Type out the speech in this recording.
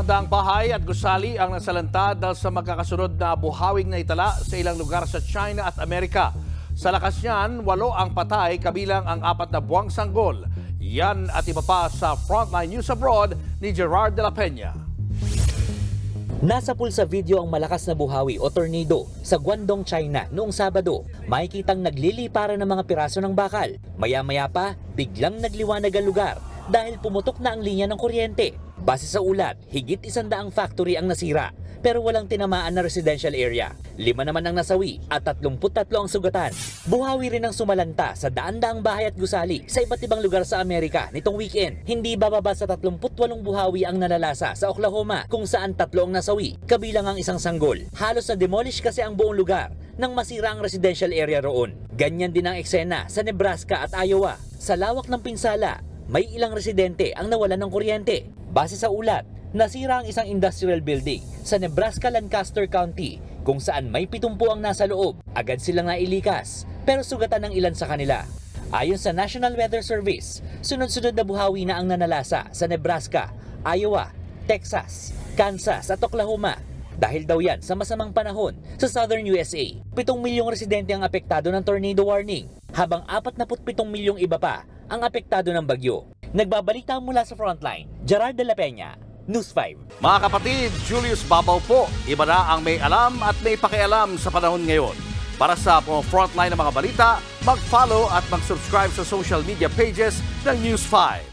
Daang-daang bahay at gusali ang nasalanta dahil sa magkakasunod na buhawing na itala sa ilang lugar sa China at Amerika. Sa lakas niyan, 8 ang patay kabilang ang 4 na buwang sanggol. Yan at iba pa sa Frontline News Abroad ni Gerard de la Peña. Nasa pulsa video ang malakas na buhawi o tornado sa Guangdong, China noong Sabado. Makikitang nagliliparan ng mga piraso ng bakal. Maya-maya pa, biglang nagliwanag ang lugar dahil pumutok na ang linya ng kuryente. Base sa ulat, higit 100 factory ang nasira pero walang tinamaan na residential area. 5 naman ang nasawi at 33 ang sugatan. Buhawi rin ang sumalanta sa daan-daang bahay at gusali sa iba't ibang lugar sa Amerika nitong weekend. Hindi bababa sa 38 buhawi ang nalalasa sa Oklahoma kung saan 3 ang nasawi, kabilang ang isang sanggol. Halos na-demolish kasi ang buong lugar nang masira ang residential area roon. Ganyan din ang eksena sa Nebraska at Iowa. Sa lawak ng pinsala, may ilang residente ang nawalan ng kuryente. Base sa ulat, nasira ang isang industrial building sa Nebraska Lancaster County kung saan may 70 ang nasa loob. Agad silang nailikas pero sugatan ng ilan sa kanila. Ayon sa National Weather Service, sunod-sunod na buhawi na ang nanalasa sa Nebraska, Iowa, Texas, Kansas at Oklahoma. Dahil daw yan sa masamang panahon sa Southern USA. 7 milyong residente ang apektado ng tornado warning, habang 47 milyong iba pa ang apektado ng bagyo. Nagbabalita mula sa Frontline, Gerard de la Peña, News 5. Mga kapatid, Julius Babaw po. Iba na ang may alam at may pakialam sa panahon ngayon. Para sa Frontline ng mga balita, mag-follow at mag-subscribe sa social media pages ng News 5.